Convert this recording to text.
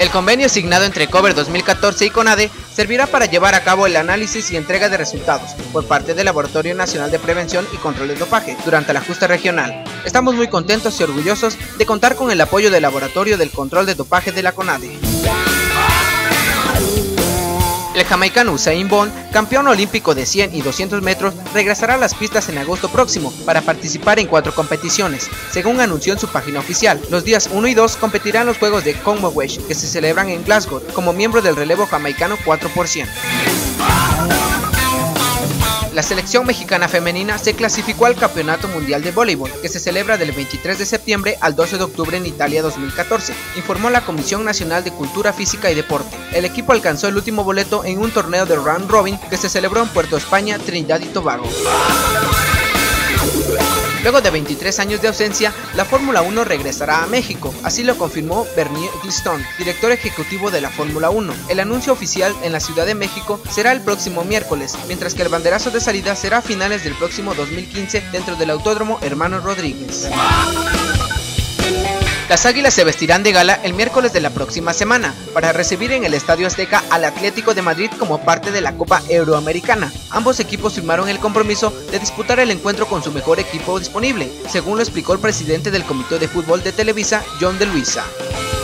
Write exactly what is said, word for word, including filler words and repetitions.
El convenio asignado entre Cover dos mil catorce y CONADE servirá para llevar a cabo el análisis y entrega de resultados por parte del Laboratorio Nacional de Prevención y Control de Dopaje durante la justa regional. Estamos muy contentos y orgullosos de contar con el apoyo del Laboratorio del Control de Dopaje de la CONADE. El jamaicano Usain Bolt, campeón olímpico de cien y doscientos metros, regresará a las pistas en agosto próximo para participar en cuatro competiciones. Según anunció en su página oficial, los días uno y dos competirán los Juegos de Commonwealth que se celebran en Glasgow como miembro del relevo jamaicano cuatro por cien. La selección mexicana femenina se clasificó al Campeonato Mundial de Voleibol, que se celebra del veintitrés de septiembre al doce de octubre en Italia dos mil catorce, informó la Comisión Nacional de Cultura Física y Deporte. El equipo alcanzó el último boleto en un torneo de round robin que se celebró en Puerto España, Trinidad y Tobago. Luego de veintitrés años de ausencia, la Fórmula uno regresará a México, así lo confirmó Bernie Ecclestone, director ejecutivo de la Fórmula uno. El anuncio oficial en la Ciudad de México será el próximo miércoles, mientras que el banderazo de salida será a finales del próximo dos mil quince dentro del Autódromo Hermanos Rodríguez. Las Águilas se vestirán de gala el miércoles de la próxima semana para recibir en el Estadio Azteca al Atlético de Madrid como parte de la Copa Euroamericana. Ambos equipos firmaron el compromiso de disputar el encuentro con su mejor equipo disponible, según lo explicó el presidente del Comité de Fútbol de Televisa, John de Luisa.